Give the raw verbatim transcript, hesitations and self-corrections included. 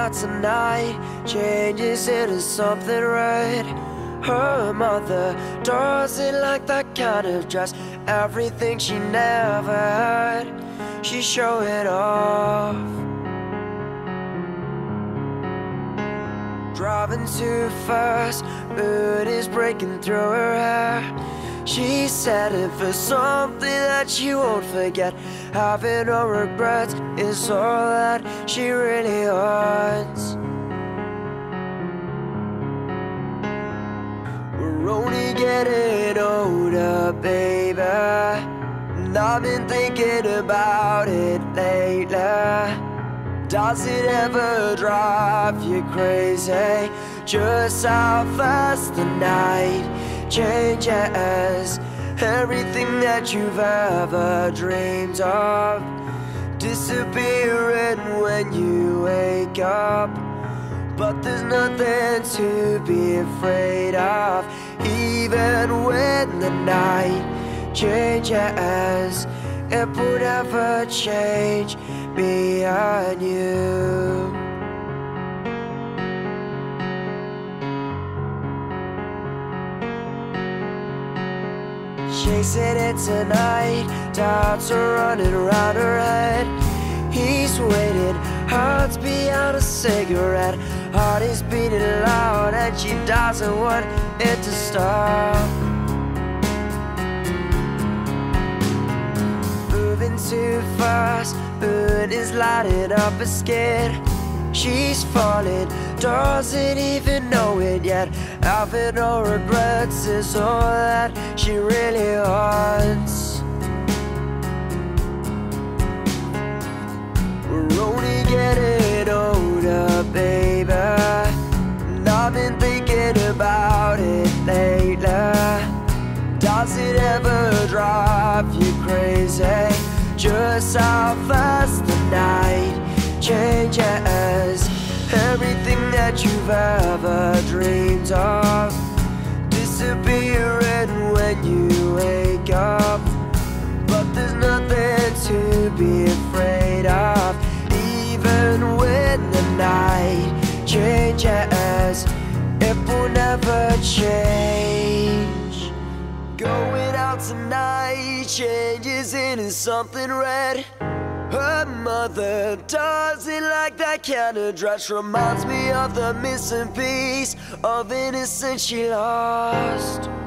out tonight changes into something red. Her mother doesn't like that kind of dress, everything she never had, she's showing off. Driving too fast, mood is breaking through her hair. She's setting for something that she won't forget. Having no regrets is all that she really wants. We're only getting older, baby, and I've been thinking about it lately. Does it ever drive you crazy just how fast the night changes? Everything that you've ever dreamed of disappearing when you wake up. But there's nothing to be afraid of, even when the night changes. It will never change beyond you. Chasing it tonight, doubts are running around her head. He's waiting, heart's beyond a cigarette. Heart is beating loud and she doesn't want it to stop. Moving too fast, moon is lighting up her skin. She's falling, doesn't even know it yet. Having no regrets is all that she really wants. We're only getting older, baby, and I've been thinking about it lately. Does it ever drive you crazy just how fast the night changes? Everything that you've ever dreamed of disappearing when you wake up. But there's nothing to be afraid of, even when the night changes. It will never change. Going out tonight changes into something red. Her mother doesn't like that kind of dress. Reminds me of the missing piece of innocence she lost.